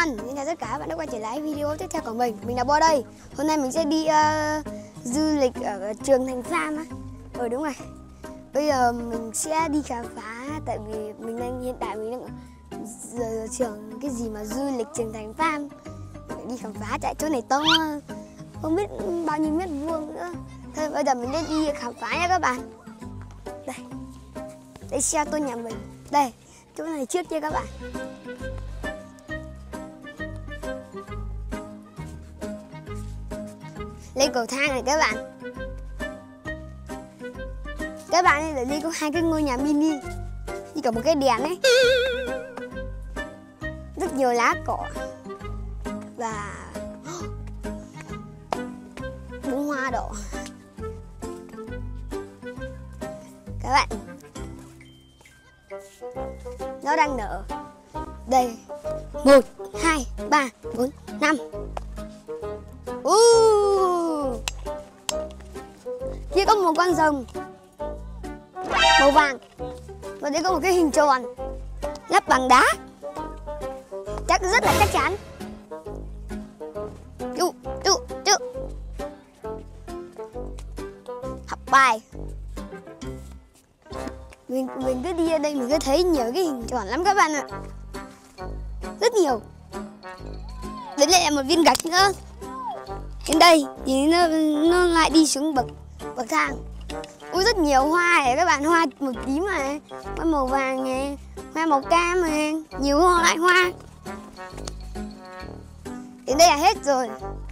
everyone, xin chào tất cả các bạn đã quay trở lại video tiếp theo của mình. Mình là Bo đây. Hôm nay mình sẽ đi du lịch ở trường Thành Farm á. Đúng rồi. Bây giờ mình sẽ đi khám phá, tại vì hiện tại mình đang ở trường cái gì mà du lịch trường Thành Farm. Mình đi khám phá tại chỗ này to, không biết bao nhiêu mét vuông nữa. Thôi bây giờ mình sẽ đi khám phá nha các bạn. Đây xe tôi nhà mình. Đây, chỗ này trước nha các bạn. Lên cầu thang này các bạn. Các bạn ơi, đây có hai cái ngôi nhà mini, như cả một cái đèn ấy. Rất nhiều lá cỏ và bông hoa đỏ. Các bạn, nó đang nở. Đây, 1, 2, 3, 4, 5. Kia có một con rồng màu vàng, và đây có một cái hình tròn lắp bằng đá, rất là chắc chắn. Chú học bài. Mình cứ đi ở đây mình cứ thấy nhiều cái hình tròn lắm các bạn ạ, rất nhiều. Đấy lại là một viên gạch nữa. Đến đây thì nó lại đi xuống bậc thang. Ui, rất nhiều hoa này các bạn, hoa màu tím này, hoa màu vàng này, hoa màu cam này, nhiều loại hoa. Đến đây là hết rồi.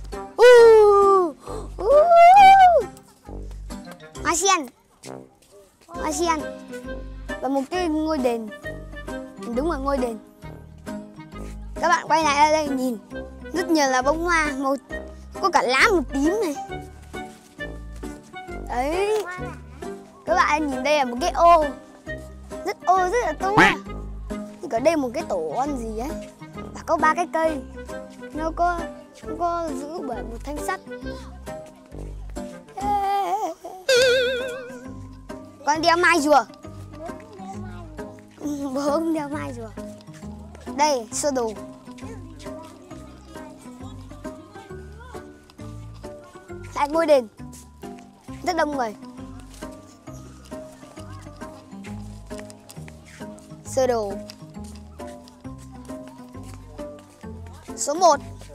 Hoa sen và một cái ngôi đền. Đúng rồi, ngôi đền. Các bạn quay lại đây nhìn, rất nhiều là bông hoa màu, có cả lá màu tím này. Đấy, các bạn nhìn, đây là một cái ô rất là to. Thì ở đây một cái tổ con gì ấy, và có 3 cái cây, nó có giữ bởi một thanh sắt. Con đeo mai rùa. Bố không đeo mai rùa. Đây, sơ đồ. Lại ngôi đền, rất đông người. Sơ đồ. Số 1.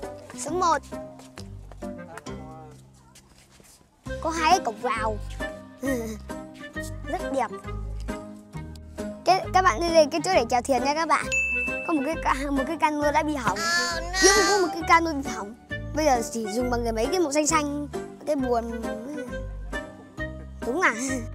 Có 2 cái cổng vào. Rất đẹp. Các bạn đi đây, cái chỗ để chèo thuyền nha các bạn. Có một cái cano đã bị hỏng. Thiếu có một cái cano bị hỏng. Bây giờ chỉ dùng bằng mấy cái màu xanh xanh, cái buồn. Đúng à?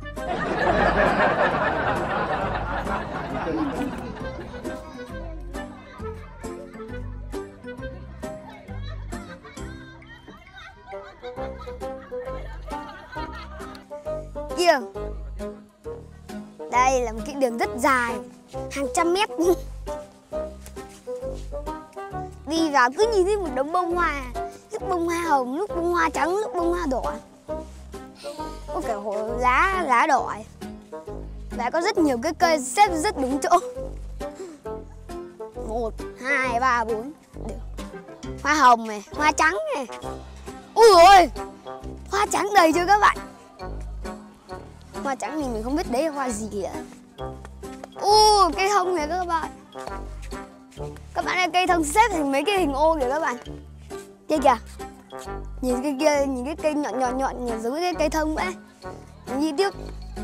Kia, đây là một cái đường rất dài, hàng trăm mét. Đi vào cứ nhìn thấy một đống bông hoa, lúc bông hoa hồng, lúc bông hoa trắng, lúc bông hoa đỏ, có cả lá đỏ, và có rất nhiều cái cây xếp rất đúng chỗ. 1, 2, 3, 4. Hoa hồng này, hoa trắng này. Ui ôi, hoa trắng đầy chưa các bạn. Hoa trắng thì mình không biết đấy là hoa gì nữa. Cây thông này các bạn. Các bạn ơi, cây thông xếp thành mấy cái hình ô kìa các bạn. Kia kìa. Nhìn cái kia, nhìn cái cây nhọn nhìn giống cái cây thông vậy. Mình đi tiếp.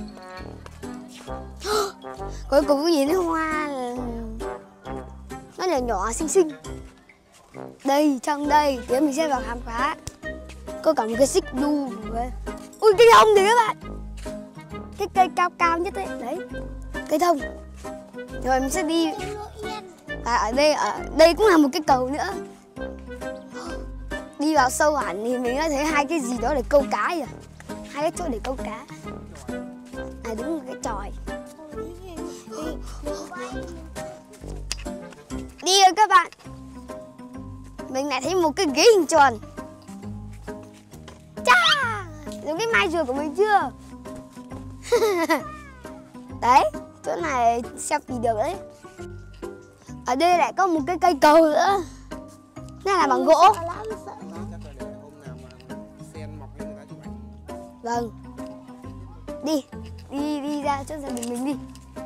Cuối cùng có nhìn thấy hoa nó nhỏ xinh. Đây, trong đây thì mình sẽ vào khám phá. Có cả một cái xích đu. Ui, cây thông thì các bạn. Cái cây cao nhất đấy. Đấy, cây thông. Rồi mình sẽ đi. Ở đây cũng là một cái cầu nữa. Đi vào sâu hẳn thì mình đã thấy 2 cái gì đó để câu cá rồi. 2 cái chỗ để câu cá. Đúng một cái chòi. Đi rồi các bạn. Mình lại thấy một cái ghế hình tròn. Giống cái mai rùa của mình chưa? Đấy, chỗ này selfie được đấy. Ở đây lại có một cái cây cầu nữa. Này là bằng gỗ. Chắc là để hôm nào mà sen mọc lên người ta chụp ảnh. Vâng. Đi ra chỗ gia đình mình đi.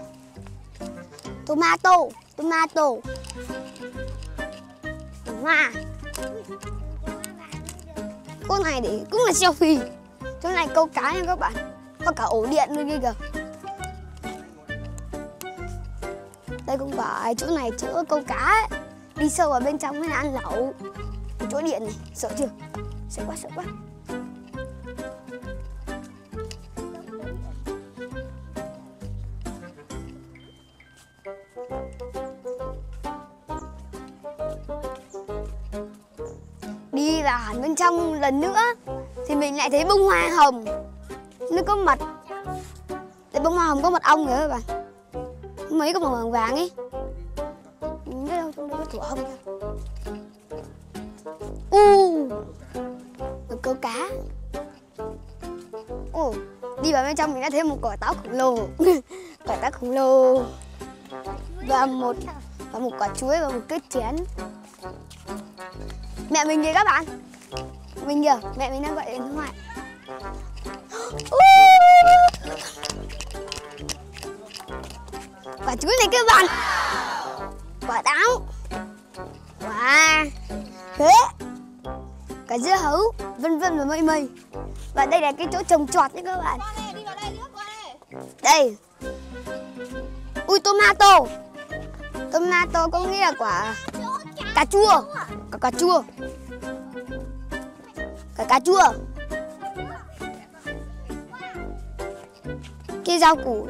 Tomato. Hoa. Cô này để cũng là selfie. Chỗ này câu cá nha các bạn. Có cả ổ điện luôn kia kìa. Đây không phải chỗ này chỗ câu cá ấy. Đi sâu vào bên trong mới là ăn lẩu. Chỗ điện này, sợ chưa? Sợ quá. Đi vào hẳn bên trong lần nữa thì mình lại thấy bông hoa hồng. Nó có mật. Đây bông hoa hồng có mật ong kìa các bạn. Mấy cái màu vàng ấy. Biết đâu trong đây có thủa ong kìa. Được câu cá. Đi vào bên trong mình đã thấy một quả táo khổng lồ. Quả táo khổng lồ. Và một quả chuối và một cái chén. Mẹ mình kìa các bạn. Mình kìa, mẹ mình đang gọi điện thoại. Quả chuối này các bạn. Quả táo. Wow. Thế. Cả dưa hấu, vân vân và mây. Và đây là cái chỗ trồng trọt đấy các bạn. Đây. Ui, tomato. Tomato có nghĩa là quả cà chua. Cà chua. Cà chua. Cái rau củ.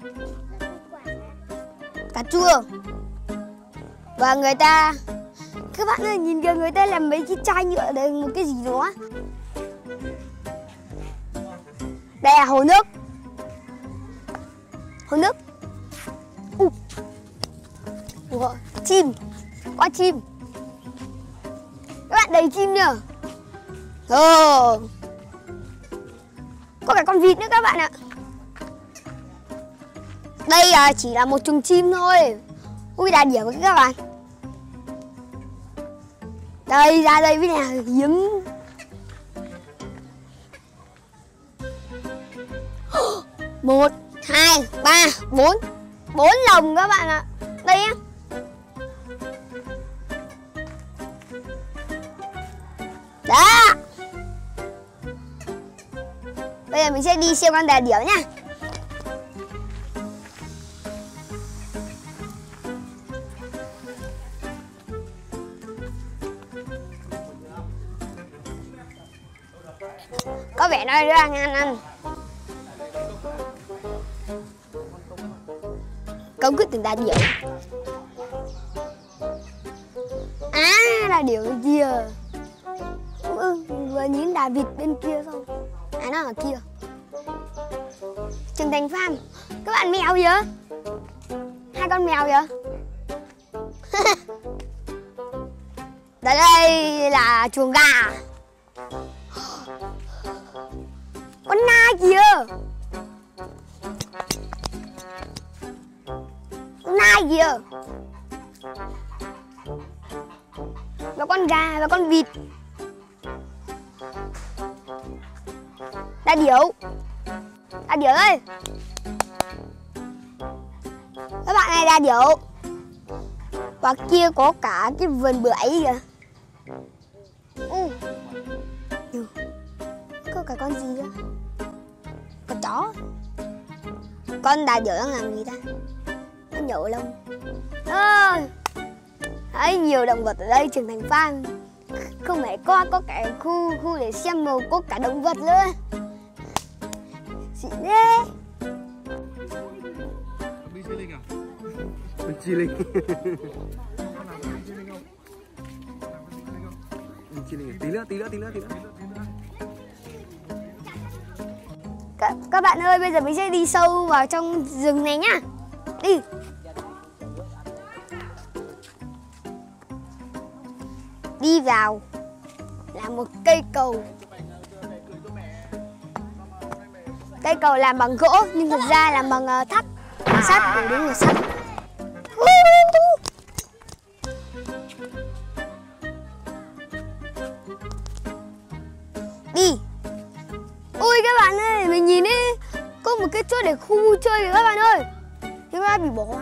Cà chua. Và người ta, các bạn ơi, nhìn kìa, người ta làm mấy cái chai nhựa đây, một cái gì đó. Đây là hồ nước. Hồ nước. Chim. Có chim. Các bạn đầy chim nhờ. Có cả con vịt nữa các bạn ạ. Đây chỉ là một chuồng chim thôi. Ui, đà điểu các bạn. Đây, ra đây với nhà hiếm. Một, hai, ba, bốn. 4 lồng các bạn ạ. Đây á. Đó. Bây giờ mình sẽ đi xem con đà điểu nha. Có vẻ nó đang ăn. Công cứ từng đà điểu. Đà điểu bên kia. Vừa nhìn đà vịt bên kia xong. Nó ở kia. Trưởng thành farm. Các bạn mèo kìa. 2 con mèo kìa. Đây là chuồng gà. Con nai kìa. Con nai kìa. Và con gà và con vịt. Đà điểu. Đà điểu ơi. Các bạn này, đà điểu. Và kia có cả cái vườn bưởi kìa. Có cả con gì đó. Con chó. Con đà điểu đang làm gì ta? Nó nhổ lông. Đấy, nhiều động vật ở đây, trưởng thành farm. Không phải có cả khu để xem mà có cả động vật nữa. Xịn thế. Chi linh. Tí nữa. Các bạn ơi, bây giờ mình sẽ đi sâu vào trong rừng này nhá. Đi. Đi vào là một cây cầu. Cây cầu làm bằng gỗ nhưng thực ra làm bằng sắt, đúng là sắt. các bạn ơi. Mình nhìn đi, có một cái chỗ để khu vui chơi kìa các bạn ơi. Nhưng mà bị bỏ.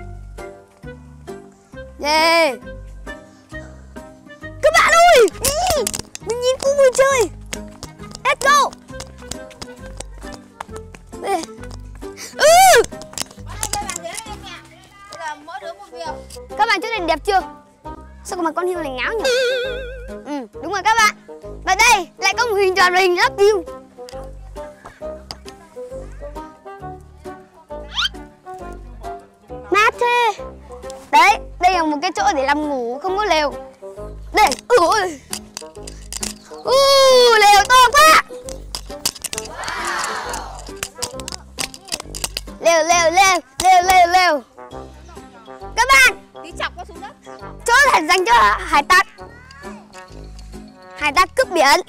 Yeah. Các bạn ơi, mình nhìn khu vui chơi. Let's go. Đây. Các bạn chỗ này đẹp chưa? Sao có mà con hươu này ngáo nhỉ? Đúng rồi các bạn. Và đây lại có một hình tròn và hình lắp view. Mát thế. Đấy, đây là một cái chỗ để nằm ngủ không có lều. Đây, ui. Lều to quá. Lều. Các bạn, tí chọc qua xuống đất. chỗ này dành cho hải tặc. Hải tặc cướp biển.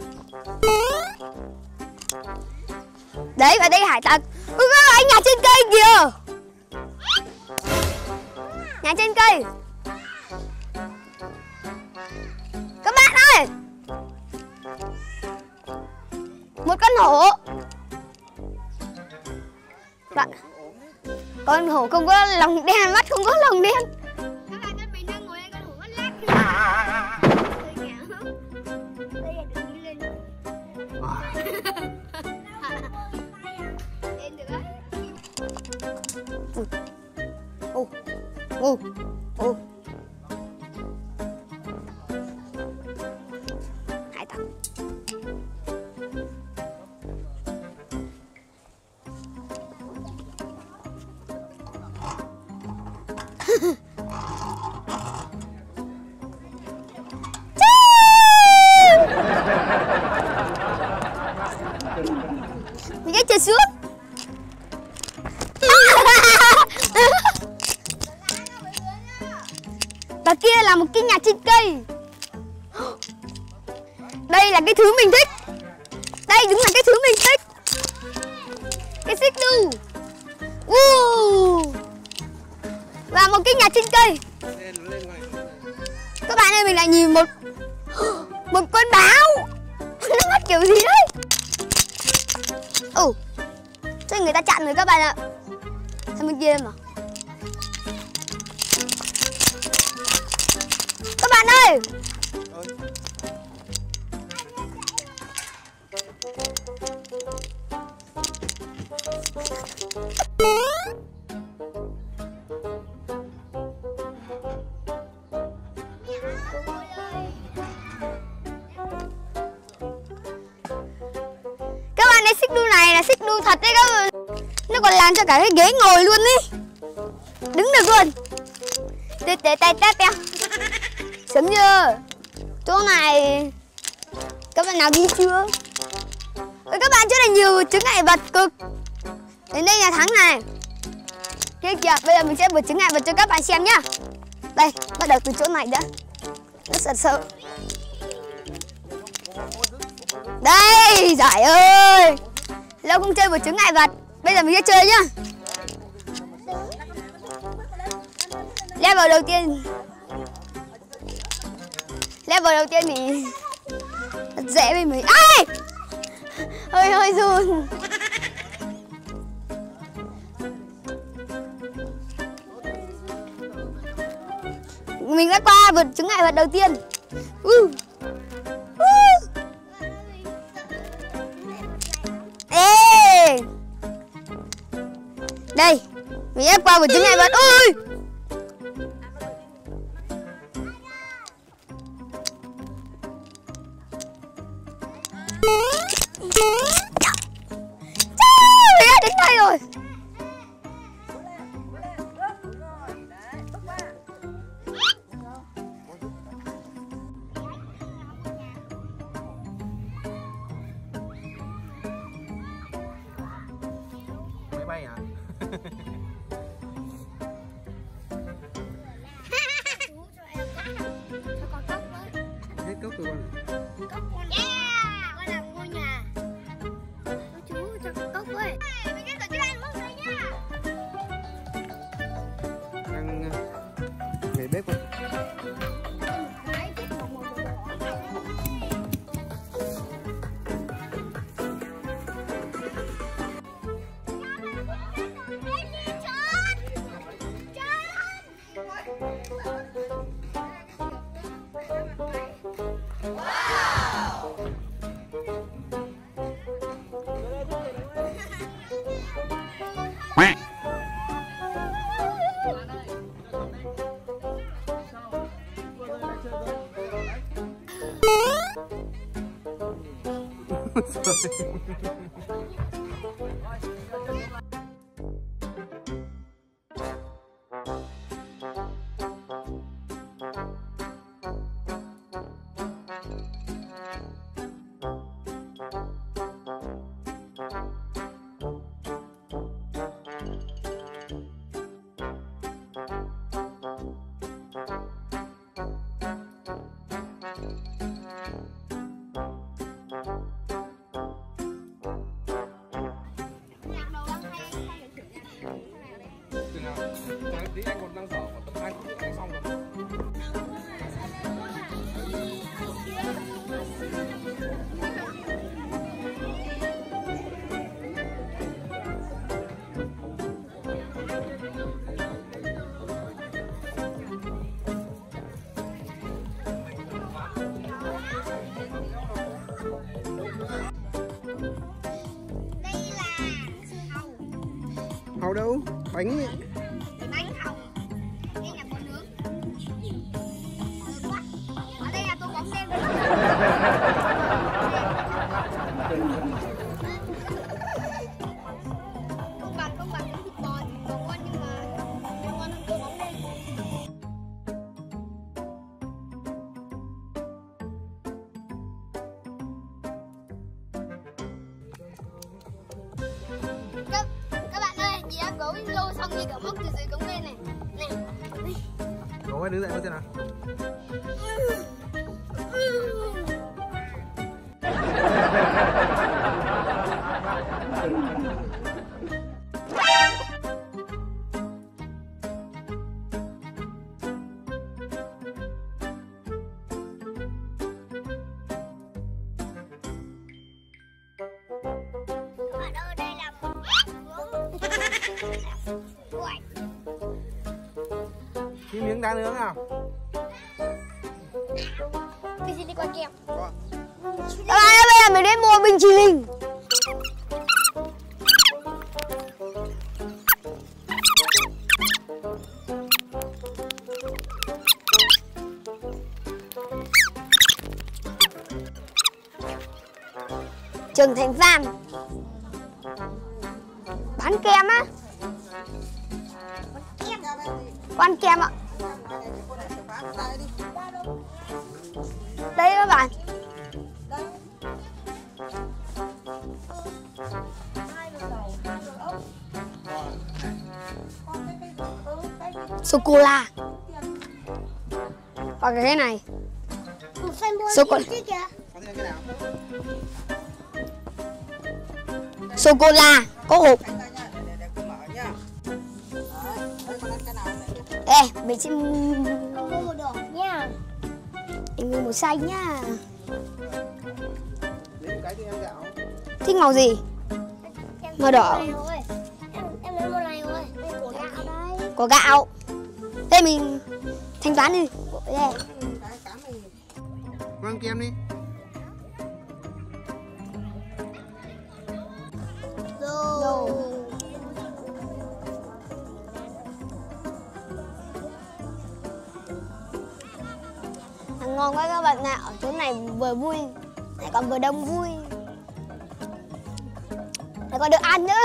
Đấy, và đây hải tặc. Anh nhà trên cây kìa. Nhà trên cây. Các bạn ơi, một con hổ. Bạn, con hổ không có lòng đen, mắt không có lòng đen. Các bạn thân mình đang ngồi đây, con hổ mắt lát. Đây là đừng đi lên. Lên được đấy. Hải tặc. Mình cái chơi xuống. Và kia là một cái nhà trên cây. Đây là cái thứ mình thích. Đây đúng là cái thứ mình thích. Cái xích đu. Và một cái nhà trên cây. Các bạn ơi, mình lại nhìn một con báo. Nó mắt kiểu gì đấy. Thế người ta chặn rồi các bạn ạ. Sang bên kia mà. Các bạn ơi, cái xích đu này là xích đu thật đấy các bạn. Nó còn làm cho cả cái ghế ngồi luôn đi. Đứng được luôn. Teo. Sớm chưa? Chỗ này các bạn nào đi chưa? Các bạn, chỗ này nhiều chướng ngại vật cực. Đến đây là thắng này. Kia kìa, bây giờ mình sẽ vượt chướng ngại vật cho các bạn xem nhá. Đây, bắt đầu từ chỗ này đã. Rất sợ. Đây, giỏi ơi. Lâu không chơi vượt chướng ngại vật. Bây giờ mình sẽ chơi nhá. Level đầu tiên thì thật dễ với mình. Ai! Hơi run. Mình đã qua vượt chướng ngại vật đầu tiên. Ê! Đây, mình đã qua vượt chướng ngại vật. Ôi! Mình đã đến đây rồi. Máy bay à? Hết cốc rồi con. Con làm ngôi nhà. Chú cho cốc với. Mình sẽ tổ chức ăn mốc này nhá. Đang về bếp không? Tí anh còn đang dở khoảng tầm 2 phút anh xong rồi. Đây là hàu. Hàu đâu? Bánh ấy. Bánh hàu. Đây là bún nướng. Quá. Ở đây là tô bóng đen. Không bằng thịt bò ngon nhưng mà ngon hơn tô bóng đen. Các bạn ơi, chị đã gấu lô xong thì cả móc từ dưới cống lên này. Này. Gấu ơi đứng dậy xem nào. Ở đâu đây là Cái miếng đá nướng nào? cái gì đi qua kèm. Có. Các bạn ơi, bây giờ mình đến mua bình trì linh. Trưởng thành farm bán kem á. Con kem ạ. Đây các bạn. Sô cô la. Và cái này. Sô cô sô cô la có hộp. Ê, mình xin mua một đỏ nha. Em mua một xanh nha. Thích màu gì? Màu đỏ. Em lấy màu này thôi. Có gạo. Thế mình thanh toán đi. Đây. Mang kem đi. Rồi. Ngon quá các bạn ạ. Ở chỗ này vừa vui lại còn vừa đông vui, lại còn được ăn nữa.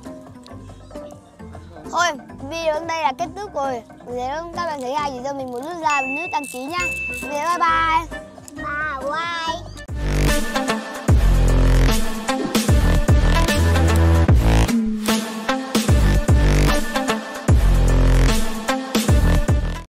Thôi video đến đây là kết thúc rồi. Nếu các bạn thấy hay thì cho mình một nút like và nút đăng ký nhá. Bye bye. Bye bye.